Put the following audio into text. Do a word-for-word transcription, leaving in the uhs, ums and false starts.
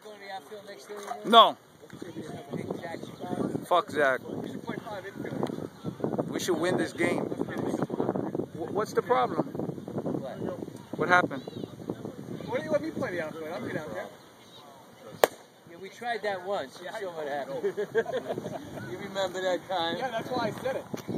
going to the outfield next to you? No. Jack Chicago? Fuck Zach. We should play five infielders. We should win this game. What's the problem? What? What happened? Why don't you let me play the outfield? I'm good out there. Yeah, we tried that once. You saw what happened. You remember that time? Yeah, that's why I said it.